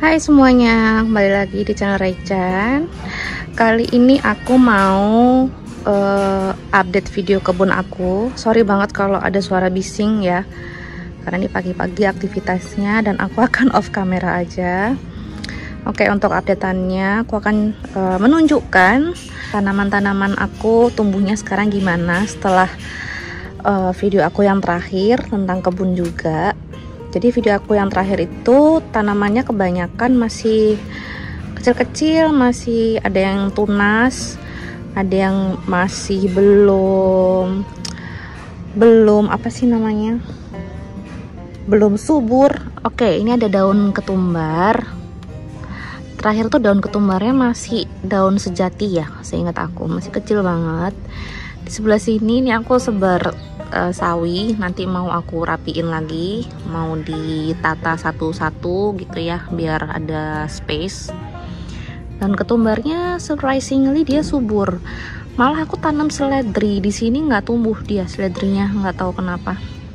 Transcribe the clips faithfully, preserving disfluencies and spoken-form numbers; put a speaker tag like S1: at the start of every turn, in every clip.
S1: Hai semuanya, kembali lagi di channel Raichan. Kali ini aku mau uh, update video kebun aku. Sorry banget kalau ada suara bising ya, karena ini pagi-pagi aktivitasnya dan aku akan off kamera aja. Oke, untuk updateannya aku akan uh, menunjukkan tanaman-tanaman aku tumbuhnya sekarang gimana setelah uh, video aku yang terakhir tentang kebun juga. Jadi video aku yang terakhir itu tanamannya kebanyakan masih kecil-kecil, masih ada yang tunas, ada yang masih belum belum apa sih namanya? Belum subur. Oke, ini ada daun ketumbar. Terakhir tuh daun ketumbarnya masih daun sejati ya, seingat aku, masih kecil banget. Di sebelah sini nih aku sebar uh, sawi, nanti mau aku rapiin lagi, mau ditata satu-satu gitu ya, biar ada space. Dan ketumbarnya surprisingly dia subur. Malah aku tanam seledri di sini nggak tumbuh dia seledrinya, nggak tahu kenapa.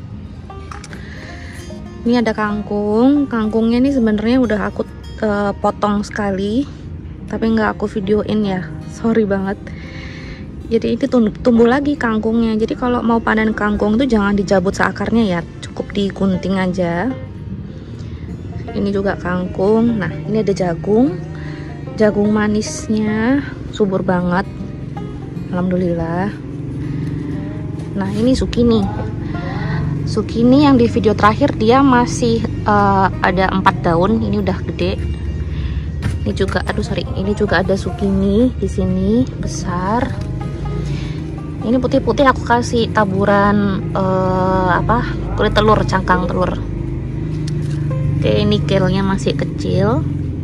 S1: Ini ada kangkung, kangkungnya ini sebenarnya udah aku uh, potong sekali, tapi nggak aku videoin ya, sorry banget. Jadi ini tumbuh lagi kangkungnya. Jadi kalau mau panen kangkung itu jangan dijabut seakarnya ya, cukup digunting aja. Ini juga kangkung. Nah, ini ada jagung. Jagung manisnya subur banget, alhamdulillah. Nah, ini zukini. Zukini yang di video terakhir dia masih uh, ada empat daun. Ini udah gede. Ini juga, aduh sorry, ini juga ada zukini di sini besar. Ini putih-putih aku kasih taburan uh, apa kulit telur, cangkang telur. Oke, nikelnya masih kecil.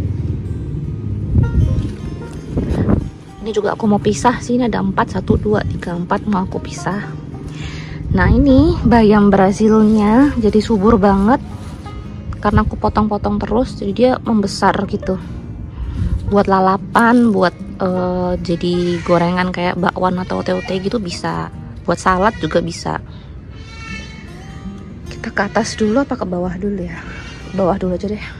S1: Ini juga aku mau pisah sih, ini ada empat, satu, dua, tiga, empat mau aku pisah. Nah, ini bayam Brazilnya jadi subur banget karena aku potong-potong terus, jadi dia membesar gitu. Buat lalapan, buat uh, jadi gorengan kayak bakwan atau ote-ote gitu bisa, buat salad juga bisa. Kita ke atas dulu apa ke bawah dulu ya? Bawah dulu aja deh.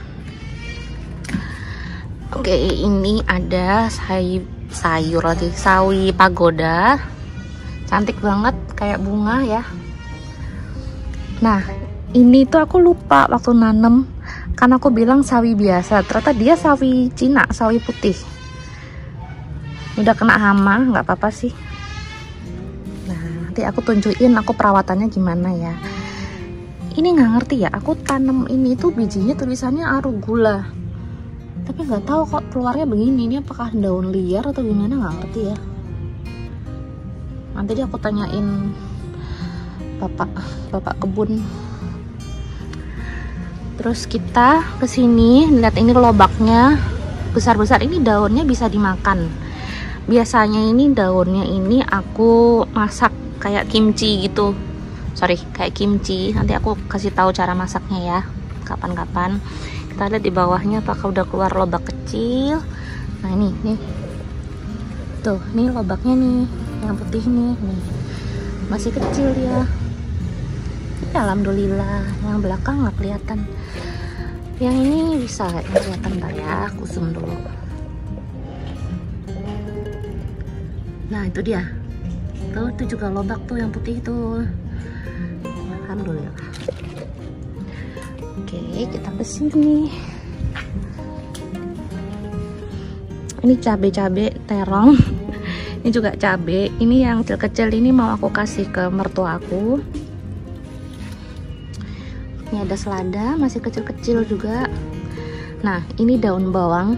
S1: Oke, ini ada say sayur lagi, sawi pagoda, cantik banget kayak bunga ya. Nah, ini tuh aku lupa waktu nanem, karena aku bilang sawi biasa, ternyata dia sawi Cina, sawi putih. Udah kena hama, nggak apa-apa sih. Nah, nanti aku tunjukin aku perawatannya gimana ya. Ini nggak ngerti ya, aku tanam ini tuh bijinya tulisannya arugula, tapi nggak tahu kok keluarnya begini. Ini apakah daun liar atau gimana, nggak ngerti ya. Nanti dia aku tanyain bapak bapak kebun. Terus kita kesini lihat, ini lobaknya besar-besar, ini daunnya bisa dimakan. Biasanya ini daunnya ini aku masak kayak kimchi gitu, sorry kayak kimchi. Nanti aku kasih tahu cara masaknya ya kapan-kapan. Kita lihat di bawahnya apakah udah keluar lobak kecil. Nah, ini nih tuh, nih lobaknya nih yang putih nih, nih. Masih kecil dia. Alhamdulillah, yang belakang nggak kelihatan, yang ini bisa yang kelihatan. Ntar ya, aku zoom dulu. Nah, itu dia tuh, itu juga lobak tuh yang putih tuh. Alhamdulillah. Oke, kita kesini. Ini cabe-cabe terong. Ini juga cabe. Ini yang kecil-kecil ini mau aku kasih ke mertua aku. Ini ada selada, masih kecil-kecil juga. Nah, ini daun bawang.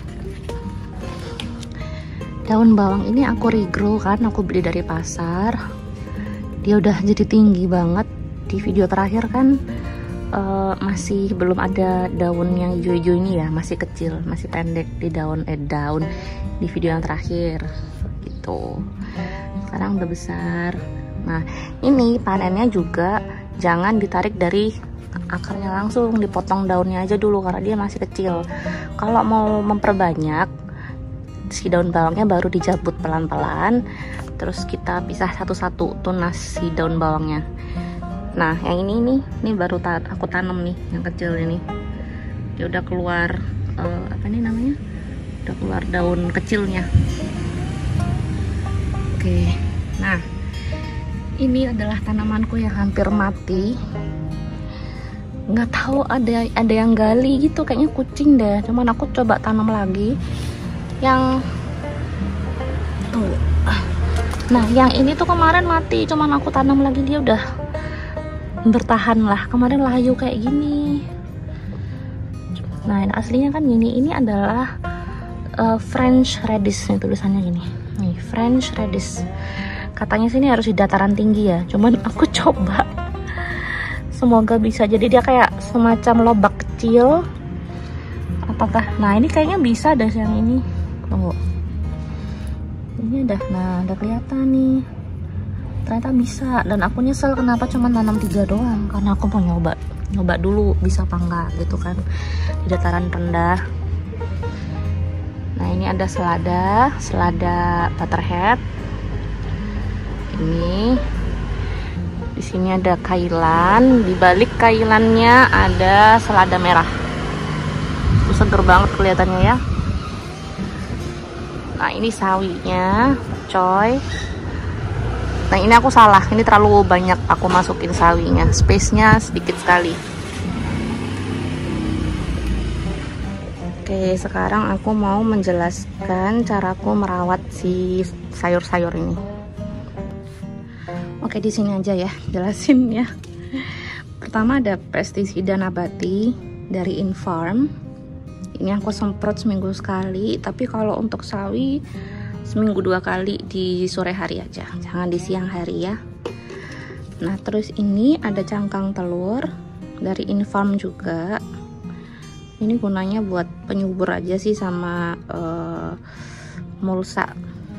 S1: Daun bawang ini aku regrow kan, aku beli dari pasar. Dia udah jadi tinggi banget. Di video terakhir kan uh, masih belum ada daun yang hijau-hijau ini ya, masih kecil, masih pendek di daun eh daun di video yang terakhir gitu. Sekarang udah besar. Nah, ini panennya juga jangan ditarik dari akarnya langsung, dipotong daunnya aja dulu karena dia masih kecil. Kalau mau memperbanyak si daun bawangnya baru dijabut pelan-pelan, terus kita pisah satu-satu tunas si daun bawangnya. Nah, yang ini nih, ini baru ta aku tanam nih, yang kecil ini. Dia udah keluar uh, apa nih namanya, udah keluar daun kecilnya. Oke, nah ini adalah tanamanku yang hampir mati. Nggak tahu ada ada yang gali gitu, kayaknya kucing deh. Cuman aku coba tanam lagi yang tuh. Nah yang ini tuh kemarin mati, cuman aku tanam lagi dia udah bertahan lah. Kemarin layu kayak gini. Nah ini aslinya kan gini. Ini adalah uh, French radish nih, tulisannya gini nih, French radish. Katanya sini harus di dataran tinggi ya, cuman aku coba, semoga bisa. Jadi dia kayak semacam lobak kecil. Apakah, nah ini kayaknya bisa deh yang ini. Tunggu, ini udah, nah udah kelihatan nih, ternyata bisa. Dan aku nyesel kenapa cuma nanam tiga doang, karena aku mau nyoba nyoba dulu bisa apa enggak gitu kan, di dataran rendah. Nah ini ada selada selada butterhead. Ini di sini ada kailan, di balik kailannya ada selada merah. Itu seger banget kelihatannya ya. Nah ini sawinya, coy. Nah ini aku salah, ini terlalu banyak aku masukin sawinya, space-nya sedikit sekali. Oke, sekarang aku mau menjelaskan caraku merawat si sayur-sayur ini. Oke, di sini aja ya jelasin ya. Pertama ada pestisida nabati dari Infarm. Ini aku semprot seminggu sekali, tapi kalau untuk sawi seminggu dua kali di sore hari aja, jangan di siang hari ya. Nah terus ini ada cangkang telur dari Infarm juga. Ini gunanya buat penyubur aja sih, sama uh, mulsa.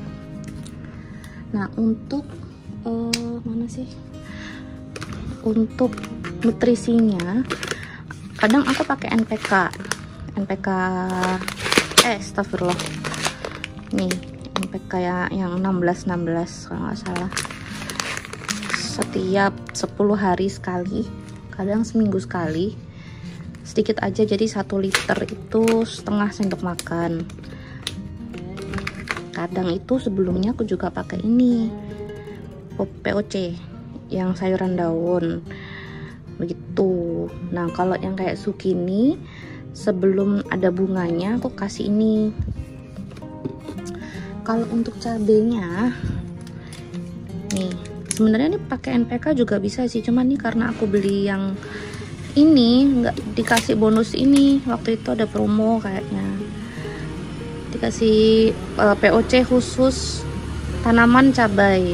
S1: Nah untuk uh, mana sih, untuk nutrisinya kadang aku pakai N P K N P K eh astagfirullah, nih N P K yang enam belas enam belas kalau nggak salah, setiap sepuluh hari sekali, kadang seminggu sekali, sedikit aja. Jadi satu liter itu setengah sendok makan. Kadang itu sebelumnya aku juga pakai ini P O C yang sayuran daun begitu. Nah kalau yang kayak zucchini sebelum ada bunganya aku kasih ini. Kalau untuk cabenya nih, sebenarnya ini pakai N P K juga bisa sih, cuman nih karena aku beli yang ini nggak dikasih bonus ini, waktu itu ada promo kayaknya, dikasih uh, P O C khusus tanaman cabai,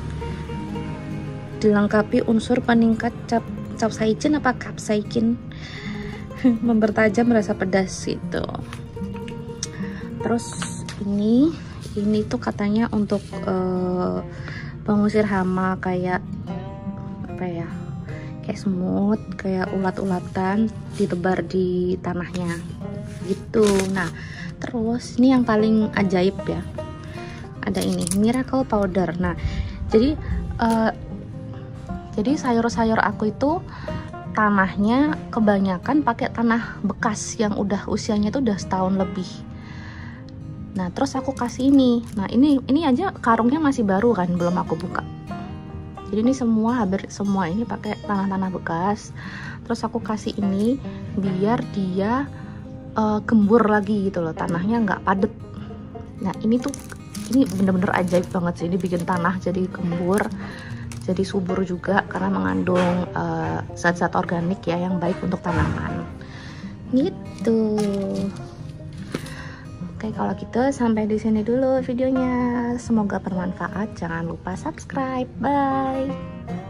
S1: dilengkapi unsur peningkat cap capsaicin apa capsaicin mempertajam rasa pedas itu. Terus ini ini tuh katanya untuk uh, pengusir hama, kayak apa ya, kayak semut, kayak ulat-ulatan ditebar di tanahnya gitu. Nah terus ini yang paling ajaib ya, ada ini miracle powder. Nah jadi uh, jadi sayur-sayur aku itu tanahnya kebanyakan pakai tanah bekas yang udah usianya tuh udah setahun lebih. Nah terus aku kasih ini. Nah ini ini aja karungnya masih baru kan, belum aku buka. Jadi ini semua hampir semua ini pakai tanah-tanah bekas. Terus aku kasih ini biar dia uh, gembur lagi gitu loh, tanahnya nggak padet. Nah ini tuh ini bener-bener ajaib banget sih, ini bikin tanah jadi gembur, jadi subur juga karena mengandung zat-zat uh, organik ya yang baik untuk tanaman gitu. Oke kalau gitu sampai di sini dulu videonya, semoga bermanfaat. Jangan lupa subscribe. Bye.